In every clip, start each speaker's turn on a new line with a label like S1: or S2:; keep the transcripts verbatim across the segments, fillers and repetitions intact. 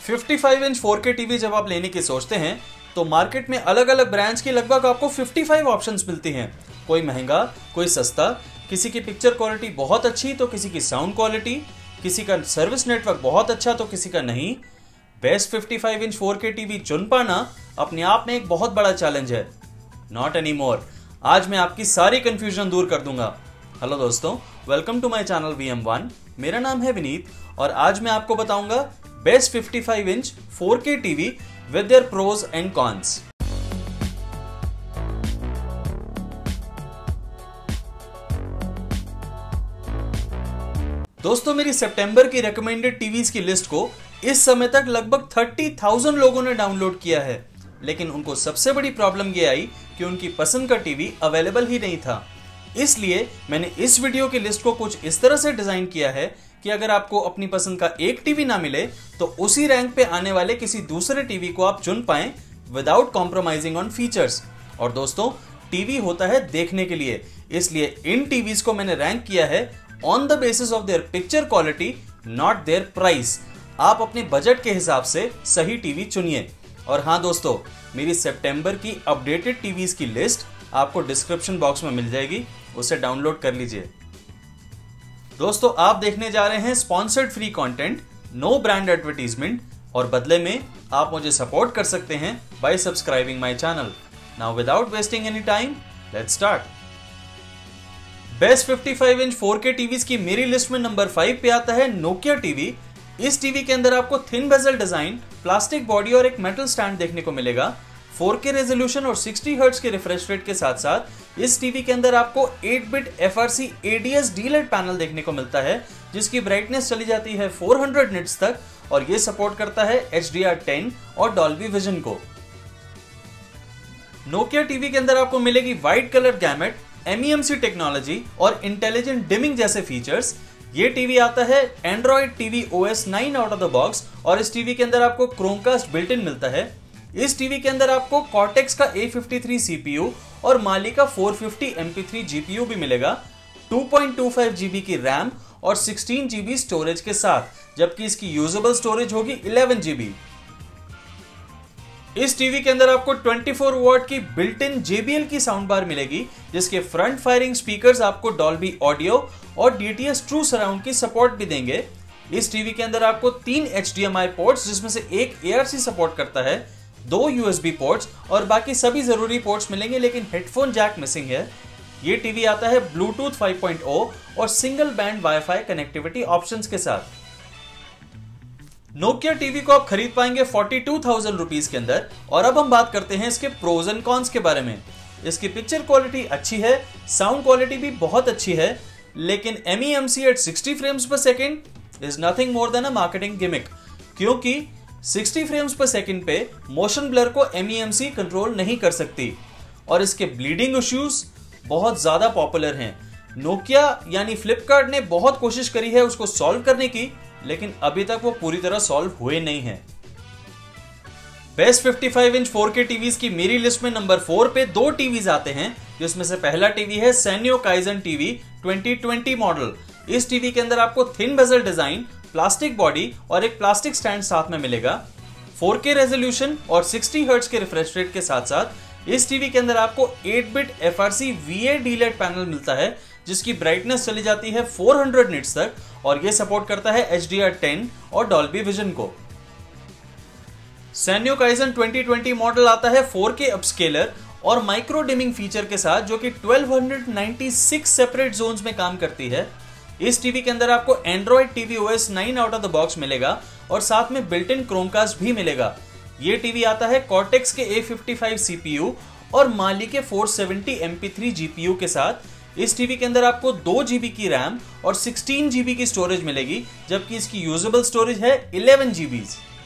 S1: पचपन inch four K TV जब आप लेने की सोचते हैं तो मार्केट में अलग अलग ब्रांड्स की लगभग आपको पचपन ऑप्शंस मिलती हैं। कोई महंगा, कोई सस्ता, किसी की पिक्चर क्वालिटी बहुत अच्छी तो किसी की साउंड क्वालिटी, किसी का सर्विस नेटवर्क बहुत अच्छा तो किसी का नहीं। बेस्ट पचपन इंच फोर के टीवी चुन पाना अपने आप में एक बहुत बड़ा चैलेंज है। Not any more. आज मैं आपकी सारी कंफ्यूजन दूर कर दूंगा। हेलो दोस्तों, welcome to my channel V M one. मेरा नाम है विनीत और आज मैं आपको बताऊंगा बेस्ट पचपन inch four K TV with their pros and cons. दोस्तों, मेरी सितंबर की रिकमेंडेड टीवीज की लिस्ट को इस समय तक लगभग तीस हज़ार लोगों ने डाउनलोड किया है, लेकिन उनको सबसे बड़ी प्रॉब्लम ये आई कि उनकी पसंद का टीवी अवेलेबल ही नहीं था। इसलिए मैंने इस वीडियो की लिस्ट को कुछ इस तरह से डिजाइन किया है कि अगर आपको अपनी पसंद का एक टीवी ना मिले तो उसी रैंक पे आने वाले किसी दूसरे टीवी को आप चुन पाएं विदाउट कॉम्प्रोमाइजिंग ऑन फीचर्स। और दोस्तों, टीवी होता है देखने के लिए, इसलिए इन टीवीज को मैंने रैंक किया है on the basis of their picture quality, not their price. आप अपने बजट के हिसाब से सही टीवी चुनिए। और हाँ दोस्तों, मेरी सितंबर की अपडेटेड टीवीज की लिस्ट आपको डिस्क्रिप्शन बॉक्स में मिल जाएगी, उसे डाउनलोड कर लीजिए। दोस्तों, आप देखने जा रहे हैं sponsored free content, no brand advertisement, और बदले में आप मुझे सपोर्ट कर सकते हैं by subscribing my channel. Now without wasting any time, let's start. Best पचपन इंच फोर के टीवीज की मेरी लिस्ट में नंबर फाइव पे आता है नोकिया टीवी। इस टीवी के अंदर आपको thin bezel design, plastic body और एक मेटल स्टैंड देखने को मिलेगा। फोर के रेजोल्यूशन और साठ हर्ट्ज के रिफ्रेश रेट के साथ साथ इस टीवी के अंदर आपको eight bit F R C A D S D LED panel देखने को मिलता है, जिसकी ब्राइटनेस चली जाती है चार सौ निट्स तक, और ये सपोर्ट करता है एच डी आर टेन और डॉल्बी विजन को। नोकिया टीवी के अंदर आपको मिलेगी white colour gamut, M E M C technology और इंटेलिजेंट डिमिंग जैसे फीचर्स। ये टीवी आता है Android TV O S nine out of the box, और इस टीवी के अंदर आपको क्रोमकास्ट बिल्ट इन मिलता है। इस टीवी के अंदर आपको कॉर्टेक्स का ए फिफ्टी थ्री सीपीयू और माली का four fifty M P three GPU भी मिलेगा, two point two five GB की रैम और सिक्सटीन जीबी स्टोरेज के साथ, जबकि इसकी यूजेबल स्टोरेज होगी इलेवन जीबी। इस टीवी के अंदर आपको चौबीस वॉट की built in J B L की साउंड बार मिलेगी, जिसके फ्रंट फायरिंग स्पीकर्स आपको डॉल्बी ऑडियो और D T S true surround की सपोर्ट भी देंगे। इस टीवी के अंदर आपको तीन H D M I ports, जिसमें से एक ए आर सी सपोर्ट करता है, दो यू एस बी पोर्ट्स और बाकी सभी जरूरी पोर्ट्स मिलेंगे, लेकिन हेडफोन जैक मिसिंग है। ये टीवी आता है ब्लूटूथ फाइव पॉइंट ओ और single band wifi connectivity options के साथ। नोकिया टीवी को आप खरीद पाएंगे फोर्टी टू थाउजेंड रुपीज के अंदर। और अब हम बात करते हैं इसके प्रोज एंड कॉन्स के बारे में। इसकी पिक्चर क्वालिटी अच्छी है, साउंड क्वालिटी भी बहुत अच्छी है, लेकिन M E M C eight sixty frames per second is nothing more than a marketing gimmick, क्योंकि सिक्सटी फ्रेम्स पर सेकंड पे मोशन ब्लर को M E M C control नहीं कर सकती, और इसके ब्लीडिंग इश्यूज बहुत ज्यादा पॉपुलर हैं। नोकिया यानी फ्लिपकार्ट ने बहुत कोशिश करी है उसको सॉल्व करने की, लेकिन अभी तक वो पूरी तरह सॉल्व हुए नहीं है। बेस्ट पचपन इंच फोर के टीवीज की मेरी लिस्ट में नंबर फोर पे दो टीवीज आते हैं, जिसमें से पहला टीवी है Sanyo Kaizen TV twenty twenty model. इस टीवी के अंदर आपको thin bezel design, plastic body और एक प्लास्टिक स्टैंड साथ में मिलेगा। फोर के रेजोल्यूशन और साठ हर्ट्ज के रिफ्रेश रेट के साथ साथ इस टीवी के अंदर आपको eight bit F R C V A D LED panel मिलता है, जिसकी ब्राइटनेस चली जाती है चार सौ निट्स तक, और यह सपोर्ट करता है एच डी आर टेन और डॉल्बी विजन को। Sanyo Kaizen twenty twenty model आता है फोर के अपस्केलर और माइक्रो डिमिंग फीचर के साथ, जो कि twelve ninety six separate zones में काम करती है। इस टीवी के अंदर आपको Android TV O S nine out of the box मिलेगा और साथ में बिल्ट इन क्रोमकास्ट भी मिलेगा। ये टीवी आता है कॉर्टेक्स के ए फिफ्टी फाइव सीपीयू और माली के four seventy M P three GPU के साथ। इस टीवी के अंदर आपको दो जीबी की रैम और सिक्सटीन जीबी की स्टोरेज मिलेगी, जबकि इसकी यूजेबल स्टोरेज है इलेवन जीबी।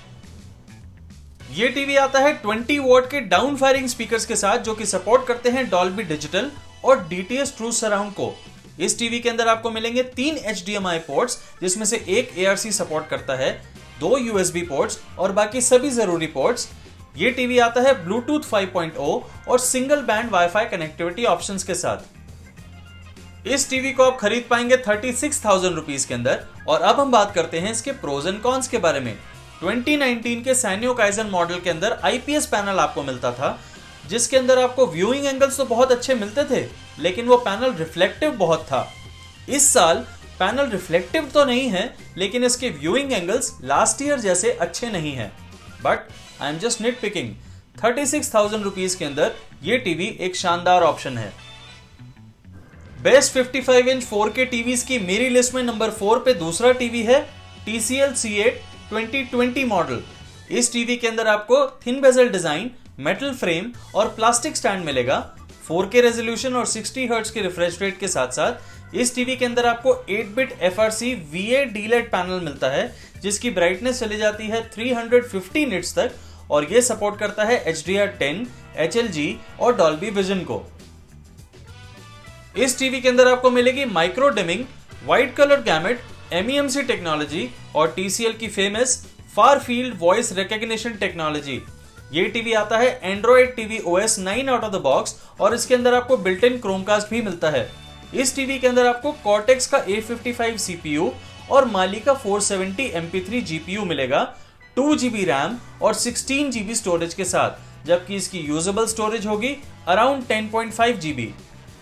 S1: ये टीवी आता है ट्वेंटी वॉट के डाउन फायरिंग स्पीकर्स के साथ, जो कि सपोर्ट करते हैं डॉल्बी डिजिटल और D T S true surround को। इस टीवी के अंदर आपको मिलेंगे तीन H D M I ports, जिसमें से एक ए आर सी सपोर्ट करता है, दो यू एस बी पोर्ट्स और बाकी सभी जरूरी पोर्ट्स। ये टीवी आता है ब्लूटूथ फाइव पॉइंट ओ और single band wifi connectivity options के साथ। इस टीवी को आप खरीद पाएंगे थर्टी सिक्स थाउजेंड रुपीज के अंदर। और अब हम बात करते हैं इसके प्रोज एंड कॉन्स के बारे में। ट्वेंटी नाइनटीन के सैन्यो काइजन मॉडल के अंदर आईपीएस पैनल आपको मिलता था, जिसके अंदर आपको व्यूइंग एंगल्स तो बहुत अच्छे मिलते थे, लेकिन वो पैनल रिफ्लेक्टिव बहुत था। इस साल पैनल रिफ्लेक्टिव तो नहीं है, लेकिन इसके व्यूइंग एंगल्स लास्ट ईयर जैसे अच्छे नहीं हैं। But I am just nitpicking, thirty six thousand rupees के अंदर ये टीवी एक शानदार ऑप्शन है। Best fifty five inch four K TVs की मेरी लिस्ट में नंबर फोर पे दूसरा टीवी है T C L C eight twenty twenty model. इस टीवी के अंदर आपको thin bezel design, metal frame और प्लास्टिक स्टैंड मिलेगा। फोर के रेजोल्यूशन और सिक्सटी हर्ट्ज के रिफ्रेश रेट के साथ साथ इस टीवी के अंदर आपको eight bit F R C V A D LED panel मिलता है, जिसकी ब्राइटनेस चली जाती है थ्री हंड्रेड फिफ्टी निट्स तक, और ये सपोर्ट करता है H D R ten, H L G और डॉल्बी विजन को। इस टीवी के अंदर आपको मिलेगी micro dimming, white colour gamut, M E M C technology और टी सी एल की famous far field voice recognition technology. ये टीवी आता है Android TV O S nine out of the box और इसके अंदर आपको बिल्ट इन क्रोमकास्ट भी मिलता है। इस टीवी के अंदर आपको कॉर्टेक्स का A fifty five C P U और माली का four seventy M P three G P U मिलेगा, टू जी बी रैम और सिक्सटीन जी बी स्टोरेज के साथ, जबकि इसकी यूजेबल स्टोरेज होगी around ten point five G B.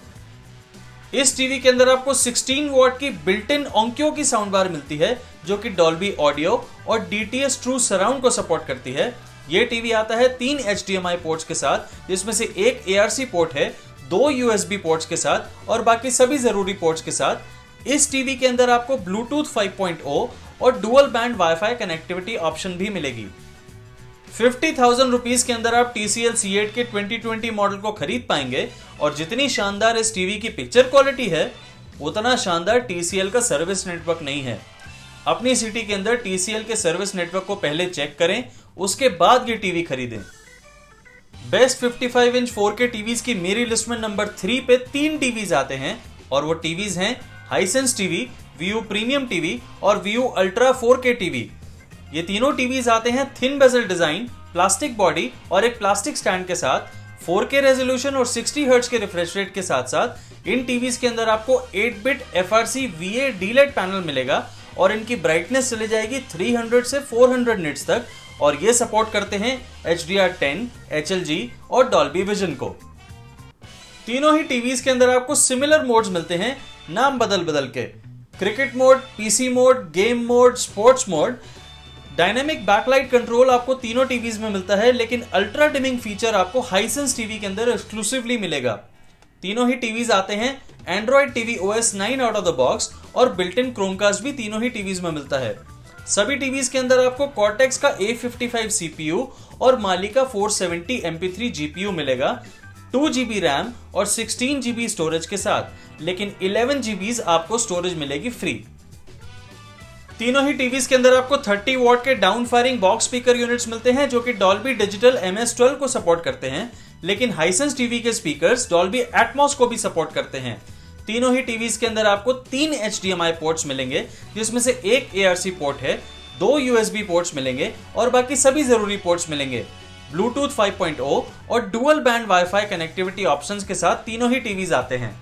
S1: इस टीवी के अंदर आपको सिक्सटीन वॉट की बिल्ट इन ओंक्यो की साउंड बार मिलती है, जो कि डॉल्बी ऑडियो और D T S true surround को सपोर्ट करती है। ये टीवी आता है तीन H D M I ports के साथ, जिसमें से एक ए आर सी पोर्ट है, दो यू एस बी पोर्ट्स के साथ और बाकी सभी जरूरी पोर्ट्स के साथ। इस टीवी के अंदर आपको ब्लूटूथ फाइव पॉइंट ओ और dual band wifi connectivity option भी मिलेगी। फिफ्टी थाउजेंड रुपीज के अंदर आप T C L C eight के ट्वेंटी ट्वेंटी मॉडल को खरीद पाएंगे, और जितनी शानदार इस टीवी की पिक्चर क्वालिटी है, उतना शानदार टी सी एल का सर्विस नेटवर्क नहीं है। अपनी सिटी के अंदर टी सी एल के सर्विस नेटवर्क को पहले चेक करें, उसके बाद ये टीवी खरीदें। Best fifty five inch four K TVs की मेरी लिस्ट में नंबर थ्री पे तीन टीवीज आते हैं, और वो टीवीज हैं Hisense TV, Vu premium TV और Vu ultra four K TV. ये तीनों टीवीज आते हैं thin bezel design, plastic body और एक प्लास्टिक स्टैंड के साथ, फोर के रेजोल्यूशन और सिक्सटी हर्ट्ज के रिफ्रेश रेट के साथ साथ। इन टीवीज के अंदर आपको eight bit F R C V A D LED panel मिलेगा, और इनकी ब्राइटनेस चली जाएगी थ्री हंड्रेड से फोर हंड्रेड निट्स तक, और ये सपोर्ट करते हैं H D R ten, H L G और डॉल्बी विजन को। तीनों ही टीवीज के अंदर आपको सिमिलर मोड्स मिलते हैं, नाम बदल बदल के। Cricket mode, PC mode, game mode, sports mode. Dynamic backlight control आपको तीनों टीवीज में मिलता है, लेकिन अल्ट्रा डिमिंग फीचर आपको हाइसेंस टीवी के अंदर एक्सक्लूसिवली मिलेगा। तीनों ही टीवीज आते हैं Android TV O S nine out of the box, और बिल्ट इन क्रोमकास्ट भी तीनों ही टीवीज में मिलता है। सभी टीवीज के अंदर आपको कॉर्टेक्स का A fifty five C P U और माली का four seventy M P three G P U मिलेगा, टू जी बी रैम और सिक्सटीन जी बी स्टोरेज के साथ, लेकिन इलेवन जी बी आपको स्टोरेज मिलेगी फ्री। तीनों ही टीवीज के अंदर आपको थर्टी वॉट के down firing box speaker units मिलते हैं, जो कि Dolby digital M S twelve को सपोर्ट करते हैं, लेकिन हाइसेंस टीवी के स्पीकर्स डॉल्बी एटमॉस को भी सपोर्ट करते हैं। तीनों ही टीवीज के अंदर आपको तीन H D M I ports मिलेंगे, जिसमें से एक ए आर सी पोर्ट है, दो यू एस बी पोर्ट्स मिलेंगे और बाकी सभी जरूरी पोर्ट्स मिलेंगे। ब्लूटूथ फाइव पॉइंट ओ और dual band wifi connectivity options के साथ तीनों ही टीवीज आते हैं।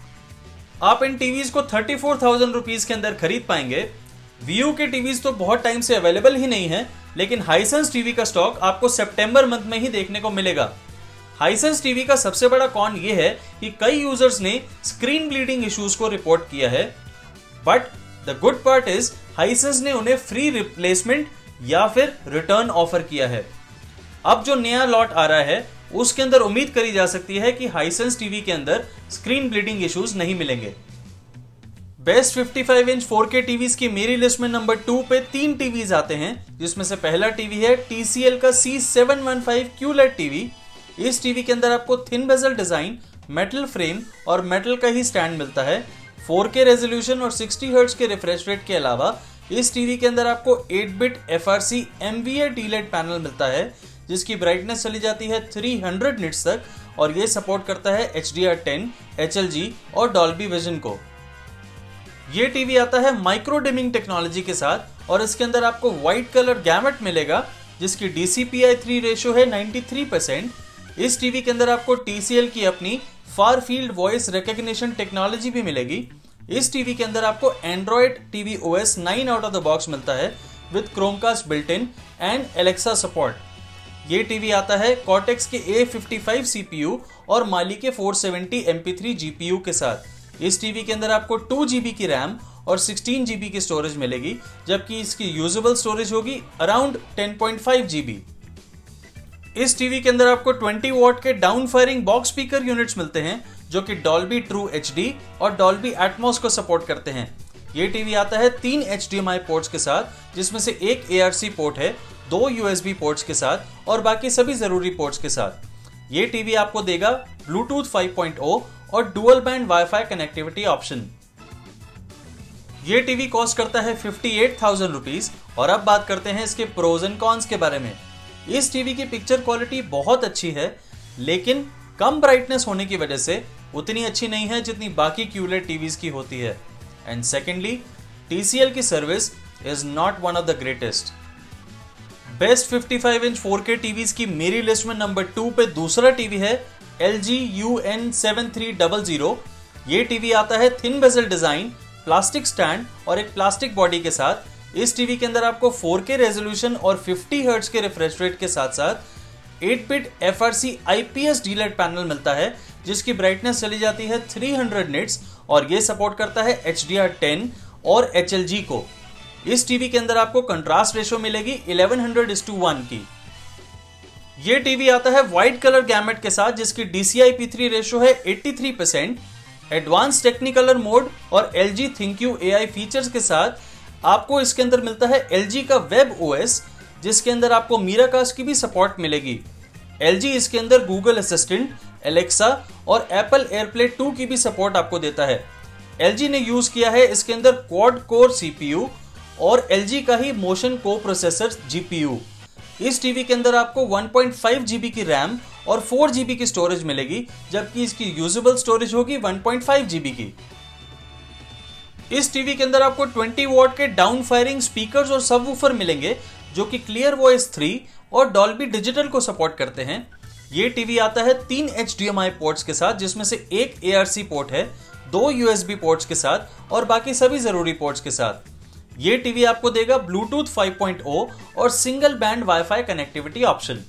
S1: आप इन टीवीज को थर्टी फोर थाउजेंड रुपीज के अंदर खरीद पाएंगे। वीयू के टीवीज तो बहुत टाइम से अवेलेबल ही नहीं है, लेकिन हाइसेंस टीवी का स्टॉक आपको सितंबर मंथ में ही देखने को मिलेगा। हाइसेंस टीवी का सबसे बड़ा कॉन ये है कि कई यूजर्स ने स्क्रीन ब्लीडिंग इश्यूज को रिपोर्ट किया है, but the good part is Hisense ने उन्हें फ्री रिप्लेसमेंट या फिर रिटर्न ऑफर किया है। अब जो नया लॉट आ रहा है उसके अंदर उम्मीद करी जा सकती है कि हाइसेंस टीवी के अंदर स्क्रीन ब्लीडिंग इश्यूज नहीं मिलेंगे। Best fifty five inch four K TVs की मेरी लिस्ट में नंबर टू पे तीन टीवीज आते हैं, जिसमें से पहला टीवी है टी सी एल का C seven one five Q LED TV. इस टीवी के अंदर आपको thin bezel design, metal frame और मेटल का ही स्टैंड मिलता है। फोर के रेजोल्यूशन और सिक्सटी हर्ट्ज के रिफ्रेश रेट के अलावा इस टीवी के अंदर आपको eight bit F R C M V A D LED panel मिलता है, जिसकी ब्राइटनेस चली जाती है थ्री हंड्रेड निट्स तक, और ये सपोर्ट करता है H D R ten, H L G और डॉल्बी विजन को। ये टीवी आता है माइक्रो डिमिंग टेक्नोलॉजी के साथ, और इसके अंदर आपको व्हाइट कलर गैमेट मिलेगा, जिसकी D C P I three ratio है नाइंटी थ्री परसेंट। इस टीवी के अंदर आपको टी सी एल की अपनी far field voice recognition technology भी मिलेगी। इस टीवी के अंदर आपको Android TV O S nine out of the box मिलता है, with Chromecast built in and Alexa support. ये टीवी आता है कॉर्टेक्स के ए फिफ्टी फाइव सीपीयू और माली के four seventy M P three GPU के साथ। इस टीवी के अंदर आपको टू जीबी की रैम और सिक्सटीन जीबी की स्टोरेज मिलेगी, जबकि इसकी यूजेबल स्टोरेज होगी around ten point five GB. इस टीवी के अंदर आपको ट्वेंटी वॉट के down firing box speaker units मिलते हैं, जो कि डॉल्बी ट्रू एचडी और डॉल्बी एटमॉस को सपोर्ट करते हैं। ये टीवी आता है तीन H D M I ports के साथ, जिसमें से एक ए आर सी पोर्ट है, दो यू एस बी पोर्ट्स के साथ और बाकी सभी जरूरी पोर्ट्स के साथ। ये टीवी आपको देगा ब्लूटूथ फाइव पॉइंट ओ और dual band wifi connectivity option. ये टीवी कॉस्ट करता है फिफ्टी एट थाउजेंड रुपीज। और अब बात करते हैं इसके प्रोज एंड कॉन्स के बारे में। इस टीवी की पिक्चर क्वालिटी बहुत अच्छी है, लेकिन कम ब्राइटनेस होने की वजह से उतनी अच्छी नहीं है जितनी बाकी क्यूलेट टीवीज की होती है। And secondly, T C L की service is not one of the greatest. Best fifty five inch four K TVs की मेरी लिस्ट में नंबर टू पे दूसरा टीवी है L G U N seven three double zero. ये TV आता है thin bezel design, plastic stand और एक प्लास्टिक बॉडी के साथ। इस टीवी के अंदर आपको फोर के रेजोल्यूशन और फिफ्टी हर्ट्ज के रिफ्रेश रेट के साथ साथ eight bit F R C I P S DLED panel मिलता है, जिसकी ब्राइटनेस चली जाती है थ्री हंड्रेड निट्स और ये सपोर्ट करता है एच डी आर टेन और एच एल जी को। इस टीवी के अंदर आपको कंट्रास्ट रेशो मिलेगी eleven hundred is to one की। ये टीवी आता है व्हाइट कलर गैमेट के साथ, जिसकी D C I P three ratio है eighty three percent. Advance Technicolor mode और L G ThinQ A I features के साथ आपको इसके अंदर मिलता है एल जी का वेब ओ एस, जिसके अंदर आपको मीराकास्ट की भी सपोर्ट मिलेगी। एल जी इसके अंदर गूगल असिस्टेंट, एलेक्सा और एप्पल एयरप्ले टू की भी सपोर्ट आपको देता है। एल जी ने यूज किया है इसके अंदर quad core C P U और एल जी का ही मोशन को प्रोसेसर जी पी यू। इस टीवी के अंदर आपको वन पॉइंट फाइव जीबी की रैम और फोर जीबी की स्टोरेज मिलेगी, जबकि इसकी यूजेबल स्टोरेज होगी वन पॉइंट फाइव जीबी की। इस टीवी के अंदर आपको ट्वेंटी वॉट के डाउन फायरिंग स्पीकर्स और सबवूफर मिलेंगे, जो कि क्लियर वॉइस थ्री और डॉल्बी डिजिटल को सपोर्ट करते हैं। ये टीवी आता है तीन H D M I ports के साथ, जिसमें से एक ए आर सी पोर्ट है, दो यू एस बी पोर्ट्स के साथ और बाकी सभी जरूरी पोर्ट्स के साथ। ये टीवी आपको देगा ब्लूटूथ फाइव पॉइंट ओ और single band wifi connectivity option.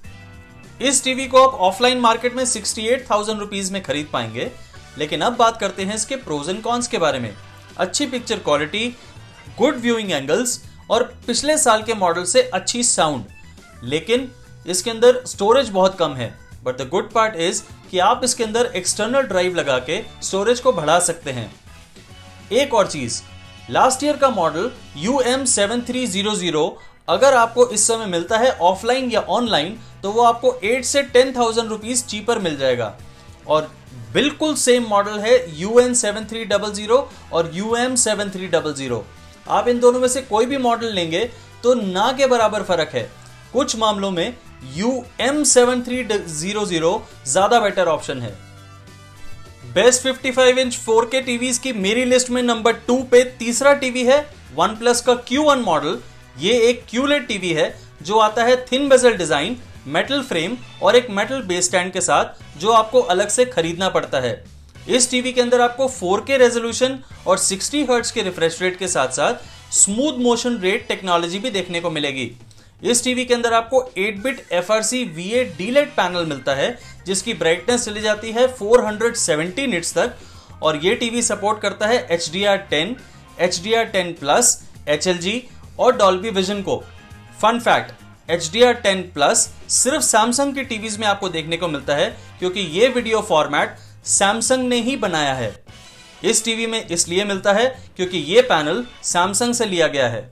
S1: इस टीवी को आप ऑफलाइन मार्केट में सिक्सटी एट थाउजेंड रुपीज में खरीद पाएंगे। लेकिन अब बात करते हैं इसके प्रोज एंड कॉन्स के बारे में। अच्छी picture quality, good viewing angles और पिछले साल के मॉडल से अच्छी साउंड, लेकिन इसके अंदर स्टोरेज बहुत कम है। But the good part is कि आप इसके अंदर एक्सटर्नल ड्राइव लगा के स्टोरेज को बढ़ा सकते हैं। एक और चीज, लास्ट ईयर का model U M seven three zero zero अगर आपको इस समय मिलता है ऑफलाइन या ऑनलाइन, तो वो आपको एट से टेन थाउजेंड रुपीज चीपर मिल जाएगा। और बिल्कुल सेम मॉडल है U N seven three double zero और U M seven three double zero. आप इन दोनों में से कोई भी मॉडल लेंगे तो ना के बराबर फर्क है। कुछ मामलों में U M seven three zero zero ज्यादा बेटर ऑप्शन है। Best fifty five inch four K TVs की मेरी लिस्ट में नंबर टू पे तीसरा टीवी है वन प्लस का क्यू वन मॉडल। ये एक क्यूलेट टीवी है जो आता है thin bezel design, metal frame और एक मेटल बेस स्टैंड के साथ, जो आपको अलग से खरीदना पड़ता है। इस टीवी के अंदर आपको फोर के रेजोल्यूशन और सिक्सटी हर्ट्ज के रिफ्रेश रेट के साथ साथ स्मूथ मोशन रेट टेक्नोलॉजी भी देखने को मिलेगी। इस टीवी के अंदर आपको eight bit F R C V A DLED panel मिलता है, जिसकी ब्राइटनेस चली जाती है फोर हंड्रेड सेवेंटी निट्स तक और ये टीवी सपोर्ट करता है H D R ten, H D R ten plus, H L G और डॉल्बी विजन को। Fun fact, H D R ten plus सिर्फ सैमसंग की टीवीज में आपको देखने को मिलता है, क्योंकि ये वीडियो फॉर्मेट सैमसंग ने ही बनाया है। इस टीवी में इसलिए मिलता है क्योंकि ये पैनल सैमसंग से लिया गया है।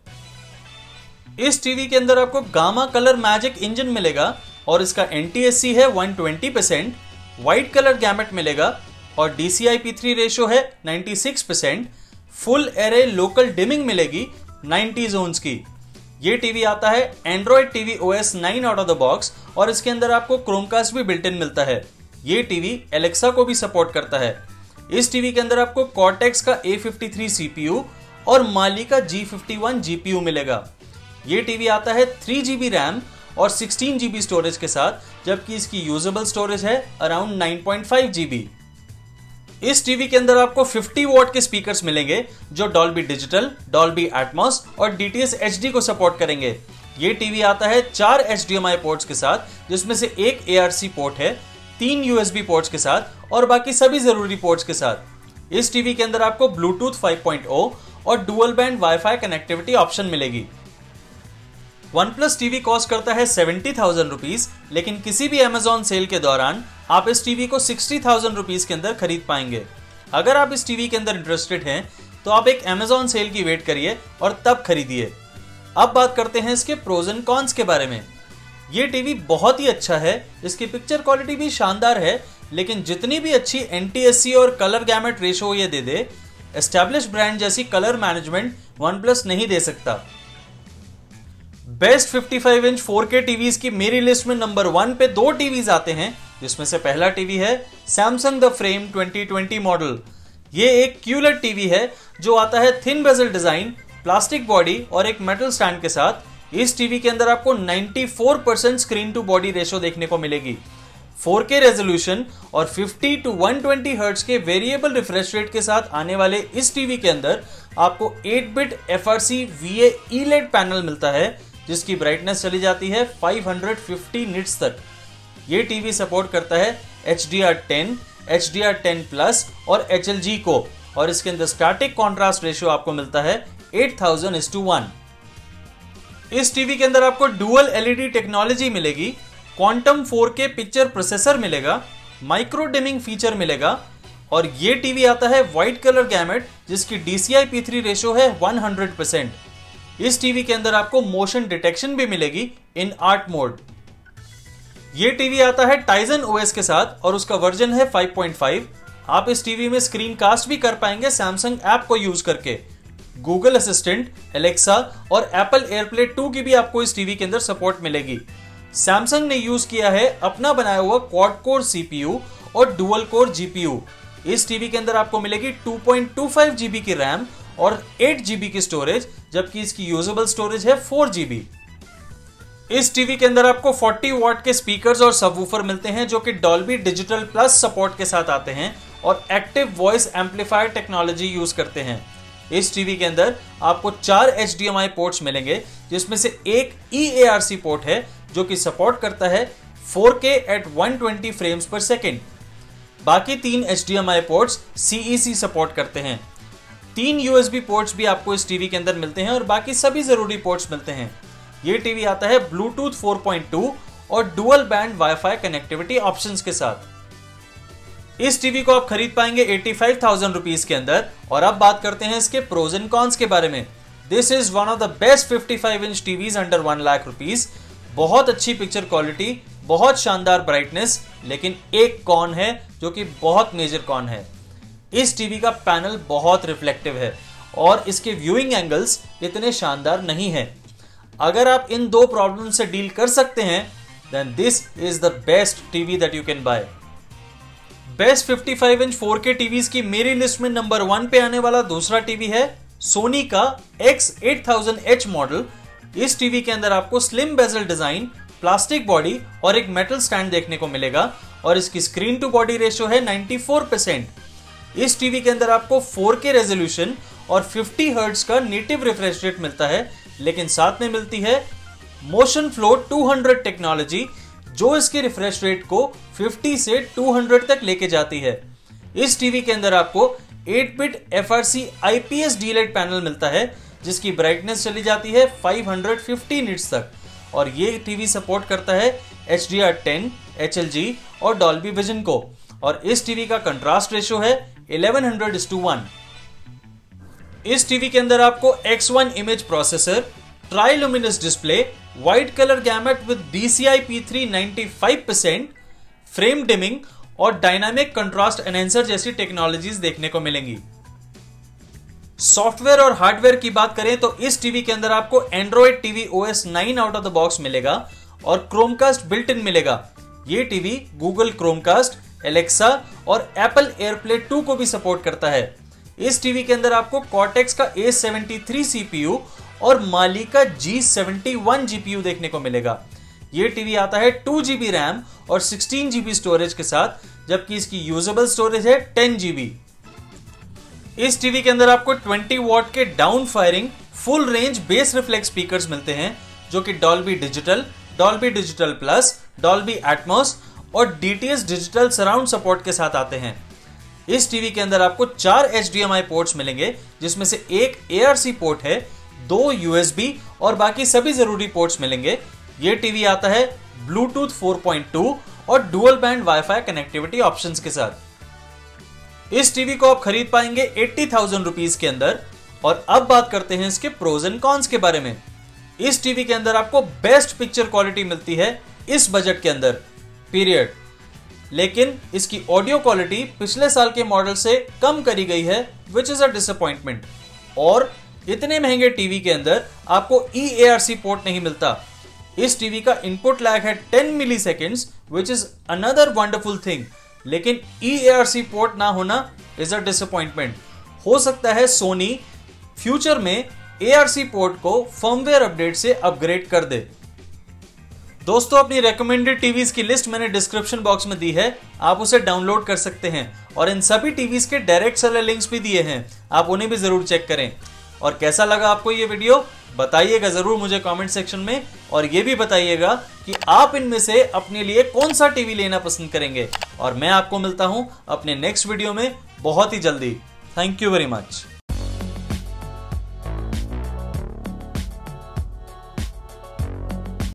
S1: इस टीवी के अंदर आपको गामा कलर मैजिक इंजन मिलेगा और इसका एन टी एस सी है one twenty percent, wide colour gamut मिलेगा और D C I P three ratio है ninety six percent, full array local dimming मिलेगी नाइंटी जोन्स की। ये टीवी आता है Android TV O S nine out of the box और इसके अंदर आपको क्रोमकास्ट भी बिल्ट इन मिलता है। ये टीवी एलेक्सा को भी सपोर्ट करता है। इस टीवी के अंदर आपको कॉर्टेक्स का A fifty three C P U और माली का G fifty one G P U मिलेगा। ये टीवी आता है थ्री जी बी रैम और सिक्सटीन जी बी स्टोरेज के साथ, जबकि इसकी यूजेबल स्टोरेज है around nine point five G B. इस टीवी के अंदर आपको पचास वॉट के स्पीकर्स मिलेंगे जो डॉल्बी डिजिटल, डॉल्बी एटमॉस और D T S H D को सपोर्ट करेंगे। ये टीवी आता है चार H D M I ports के साथ, जिसमें से एक ए आर सी पोर्ट है, तीन यू एस बी पोर्ट्स के साथ और बाकी सभी जरूरी पोर्ट्स के साथ। इस टीवी के अंदर आपको ब्लूटूथ फाइव पॉइंट ओ और dual band wifi connectivity option मिलेगी। वन प्लस टीवी कॉस्ट करता है सेवेंटी थाउजेंड रुपीज, लेकिन किसी भी अमेजॉन सेल के दौरान आप इस टीवी को सिक्सटी थाउजेंड रुपीज के अंदर खरीद पाएंगे। अगर आप इस टीवी के अंदर इंटरेस्टेड हैं तो आप एक अमेजॉन सेल की वेट करिए और तब खरीदिए। अब बात करते हैं इसके प्रोज एंड कॉन्स के बारे में। ये टीवी बहुत ही अच्छा है, इसकी पिक्चर क्वालिटी भी शानदार है, लेकिन जितनी भी अच्छी एन टी एस सी और कलर गैमेट रेशो ये दे दे, एस्टैब्लिश ब्रांड जैसी कलर मैनेजमेंट वन प्लस नहीं दे सकता। बेस्ट पचपन इंच फोर के टीवीज की मेरी लिस्ट में नंबर वन पे दो टीवीज आते हैं, जिसमें से पहला टीवी है Samsung the frame twenty twenty model. ये एक क्यूलेट टीवी है जो आता है thin bezel design, plastic body और एक मेटल स्टैंड के साथ। इस टीवी के अंदर आपको चौरानवे percent screen to body ratio देखने को मिलेगी। फोर के रेजोल्यूशन और fifty to one twenty hertz के वेरिएबल रिफ्रेश रेट के साथ आने वाले इस टीवी के अंदर आपको eight bit F R C V A E LED panel मिलता है, जिसकी ब्राइटनेस चली जाती है फाइव हंड्रेड फिफ्टी निट्स तक। ये टीवी सपोर्ट करता है H D R ten, H D R ten plus और एच एल जी को, और इसके अंदर स्टैटिक कॉन्ट्रास्ट रेशियो आपको मिलता है eight thousand is to one. इस टीवी के अंदर आपको dual L E D technology मिलेगी, quantum four K picture processor मिलेगा, माइक्रो डिमिंग फीचर मिलेगा, और ये टीवी आता है व्हाइट कलर गैमेट जिसकी D C I P three ratio है वन हंड्रेड परसेंट। इस टीवी के अंदर आपको मोशन डिटेक्शन भी मिलेगी इन आर्ट मोड। ये टीवी आता है टाइजन ओ एस के साथ और उसका वर्जन है फाइव पॉइंट फाइव। आप इस टीवी में स्क्रीन कास्ट भी कर पाएंगे सैमसंग ऐप को यूज करके। गूगल असिस्टेंट, एलेक्सा और एप्पल एयरप्ले टू की भी आपको इस टीवी के अंदर सपोर्ट मिलेगी। सैमसंग ने यूज किया है अपना बनाया हुआ quad core C P U और dual core G P U. इस टीवी के अंदर आपको मिलेगी two point two five G B की रैम और एट जी बी की स्टोरेज, जबकि इसकी यूजेबल स्टोरेज है फोर जी बी। इस टीवी के अंदर आपको फोर्टी वॉट के स्पीकर्स और सबवूफर मिलते हैं जो कि डॉल्बी डिजिटल प्लस सपोर्ट के साथ आते हैं और active voice amplifier technology use करते हैं। इस टीवी के अंदर आपको चार H D M I ports मिलेंगे, जिसमें से एक ई ए आर सी पोर्ट है जो कि सपोर्ट करता है four K at one twenty frames per second. बाकी तीन H D M I ports C E C support करते हैं। तीन यू एस बी पोर्ट्स भी आपको इस टीवी के अंदर मिलते हैं और बाकी सभी जरूरी पोर्ट्स मिलते हैं। ये टीवी आता है ब्लूटूथ फोर पॉइंट टू और dual band wifi connectivity options के साथ। इस टीवी को आप खरीद पाएंगे एटी फाइव थाउजेंड रुपीज के अंदर। और अब बात करते हैं इसके प्रोज एंड कॉन्स के बारे में। This is one of the best fifty five inch TVs under one lakh rupees. बहुत अच्छी पिक्चर क्वालिटी, बहुत शानदार ब्राइटनेस, लेकिन एक कॉन है जो कि बहुत मेजर कॉन है। इस टीवी का पैनल बहुत रिफ्लेक्टिव है और इसके व्यूइंग एंगल्स इतने शानदार नहीं है। अगर आप इन दो प्रॉब्लम से डील कर सकते हैं, then this is the best TV that you can buy. Best fifty five inch four K TVs की मेरी लिस्ट में नंबर वन पे आने वाला दूसरा टीवी है सोनी का X eight thousand H model. इस टीवी के अंदर आपको slim bezel design, plastic body और एक मेटल स्टैंड देखने को मिलेगा और इसकी स्क्रीन टू बॉडी रेशियो है नाइंटी फोर परसेंट। इस टीवी के अंदर आपको फोर के रेजोल्यूशन और फिफ्टी हर्ट्ज का नेटिव रिफ्रेश रेट मिलता है, लेकिन साथ में मिलती है motion flow two hundred technology जो इसके रिफ्रेश रेट को फिफ्टी से टू हंड्रेड तक लेके जाती है। इस टीवी के अंदर आपको eight bit F R C I P S D L E D panel मिलता है जिसकी ब्राइटनेस चली जाती है फाइव हंड्रेड फिफ्टी निट्स तक, और ये टीवी सपोर्ट करता है H D R ten, H L G और डॉल्बी विजन को, और इस टीवी का कंट्रास्ट रेशियो है eleven hundred is to one. इस टीवी के अंदर आपको X one image processor, triluminous display, wide colour gamut with D C I P three ninety five percent, frame dimming और डायनामिक कंट्रास्ट एनहेंसर जैसी टेक्नोलॉजीज देखने को मिलेंगी। सॉफ्टवेयर और हार्डवेयर की बात करें तो इस टीवी के अंदर आपको Android TV O S nine out of the box मिलेगा और क्रोमकास्ट बिल्ट इन मिलेगा। ये टीवी गूगल क्रोमकास्ट, एलेक्सा और एप्पल एयरप्ले टू को भी सपोर्ट करता है। इस टीवी के अंदर आपको कॉर्टेक्स का A seventy three C P U और माली का G seventy one G P U देखने को मिलेगा। ये टीवी आता है टू जी बी रैम और सिक्सटीन जी बी स्टोरेज के साथ, जबकि इसकी यूजेबल स्टोरेज है टेन जीबी। इस टीवी के अंदर आपको ट्वेंटी वॉट के down firing full range bass reflex speakers मिलते हैं, जो कि Dolby digital, Dolby digital plus, Dolby Atmos और डीटीएस डिजिटल सराउंड सपोर्ट के साथ आते हैं। इस टीवी के अंदर आपको चार H D M I ports मिलेंगे, जिसमें से एक ए आर सी पोर्ट है, दो यूएसबी और बाकी सभी जरूरी पोर्ट्स मिलेंगे। ये टीवी आता है ब्लूटूथ फोर पॉइंट टू और dual band wifi connectivity options के साथ। इस टीवी को आप खरीद पाएंगे एट्टी थाउजेंड रुपीज के अंदर। और अब बात करते हैं इसके प्रोज एंड कॉन्स के बारे में। इस टीवी के अंदर आपको बेस्ट पिक्चर क्वालिटी मिलती है इस बजट के अंदर, पीरियड। लेकिन इसकी ऑडियो क्वालिटी पिछले साल के मॉडल से कम करी गई है, विच इज अ डिसअपॉइंटमेंट। और इतने महंगे टीवी के अंदर आपको ई ए आर सी पोर्ट नहीं मिलता। इस टीवी का इनपुट लैग है ten milliseconds, which is another wonderful thing. लेकिन ई ए आर सी पोर्ट ना होना इज अ डिसअपॉइंटमेंट। हो सकता है सोनी फ्यूचर में ए आर सी पोर्ट को फर्मवेयर अपडेट से अपग्रेड कर दे। दोस्तों, अपनी रेकमेंडेड टीवीज की लिस्ट मैंने डिस्क्रिप्शन बॉक्स में दी है, आप उसे डाउनलोड कर सकते हैं। और इन सभी टीवीज के डायरेक्ट सेलर लिंक्स भी दिए हैं, आप उन्हें भी जरूर चेक करें। और कैसा लगा आपको ये वीडियो, बताइएगा जरूर मुझे कमेंट सेक्शन में। और ये भी बताइएगा कि आप इनमें से अपने लिए कौन सा टीवी लेना पसंद करेंगे। और मैं आपको मिलता हूं अपने नेक्स्ट वीडियो में बहुत ही जल्दी। Thank you very much.